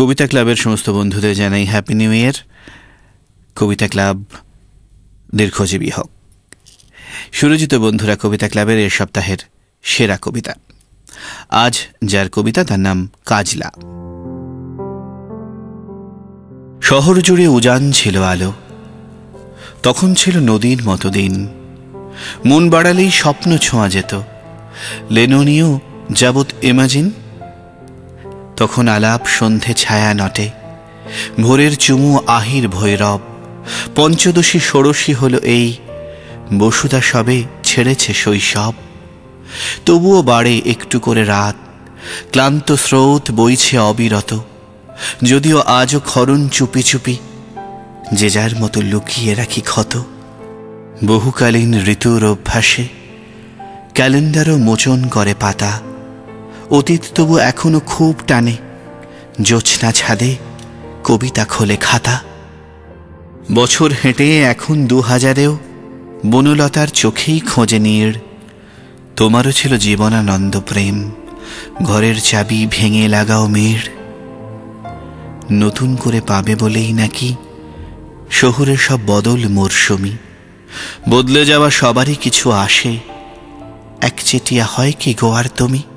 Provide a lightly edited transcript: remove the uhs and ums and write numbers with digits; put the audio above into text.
কবিতা ক্লাবের সমস্ত বন্ধুদের জানাই হ্যাপি নিউ ইয়ার। কবিতা ক্লাব দীর্ঘজীবী হোক। সুরজিত বন্ধুরা কবিতা ক্লাবের এ সপ্তাহের সেরা কবিতা। আজ যার কবিতা তার নাম কাজলা। শহর জুড়ে উজান ছিল আলো, তখন ছিল নদীর মতো দিন। মন বাড়ালেই স্বপ্ন ছোঁয়া যেত, লেননীয় যাবৎ ইমাজিন। তখন আলাপ সন্ধে ছায়া নটে, ভোরের চুমু আহির ভৈরব। পঞ্চদশী ষোড়শী হল এই, বসুধা সবে ছেড়েছে শৈশব। তবুও বাড়ে একটু করে রাত, ক্লান্ত স্রোত বইছে অবিরত। যদিও আজও খরণ চুপি চুপি, যে যার মতো লুকিয়ে রাখি ক্ষত। বহুকালীন ঋতুর অভ্যাসে ক্যালেন্ডারও মোচন করে পাতা। অতীত তবু এখনো খুব টানে, জোছনা ছাদে কবিতা খোলে খাতা। বছর হেঁটে এখন 2000-এও বনলতার চোখেই খোঁজে নীড়। তোমারও ছিল জীবনানন্দ প্রেম, ঘরের চাবি ভেঙে লাগাও মেড়। নতুন করে পাবে বলেই নাকি শহরে সব বদল মরশুমি। বদলে যাওয়া সবারই কিছু আসে, একচেটিয়া হয় কি গো আর তুমি।